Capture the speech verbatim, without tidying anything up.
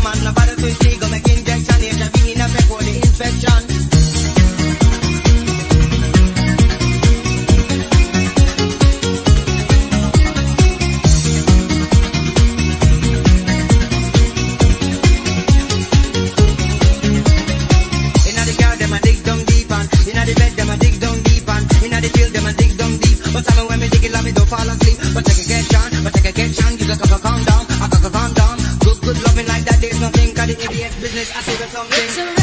man, no bother to see, go make injection, if you been in a peck, the infection. Inna the car, them a dig down deep, and inna the bed, them a dig down deep, and inna the field, them a dig down deep. But time when me dig it, let me don't fall asleep. But take a get on, but take a get on, you gotta calm down, I gotta calm down. Good, good loving like that, there's nothing, cause the idiot business, I see the something.